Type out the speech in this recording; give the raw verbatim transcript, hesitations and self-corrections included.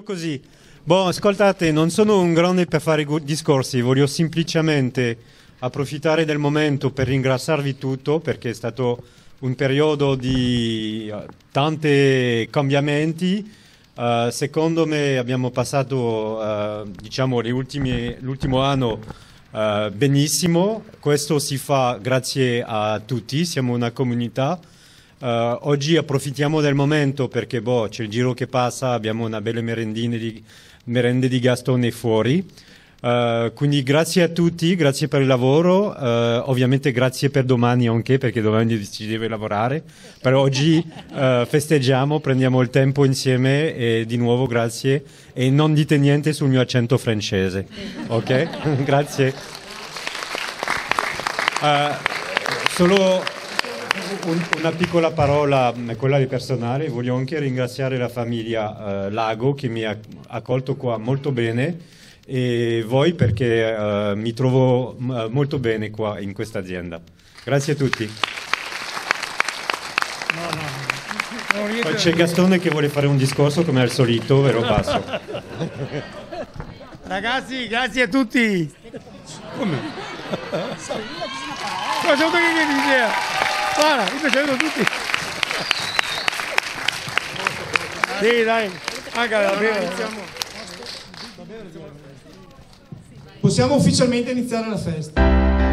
così. Boh, ascoltate, non sono un grande per fare discorsi, voglio semplicemente approfittare del momento per ringraziarvi tutto, perché è stato un periodo di uh, tanti cambiamenti. Uh, secondo me abbiamo passato uh, diciamo le ultime, l'ultimo anno uh, benissimo. Questo si fa grazie a tutti, siamo una comunità. Uh, oggi approfittiamo del momento perché boh, c'è il giro che passa, abbiamo una bella merendina di, merende di Gastone fuori. Uh, quindi grazie a tutti, grazie per il lavoro, uh, ovviamente grazie per domani anche perché domani si deve lavorare, però oggi uh, festeggiamo, prendiamo il tempo insieme e di nuovo grazie e non dite niente sul mio accento francese, ok? Grazie. Uh, solo un, una piccola parola, quella di personale, voglio anche ringraziare la famiglia uh, Lago che mi ha accolto qua molto bene. E voi perché uh, mi trovo uh, molto bene qua in questa azienda. Grazie a tutti. No, no, no. Poi c'è Gastone che vuole fare un discorso come al solito, vero Basso? Ragazzi, grazie a tutti. Come? Facciamo che idea. Guarda, io faccio tutti. Sì, dai. Anche alla bene. Possiamo ufficialmente iniziare la festa.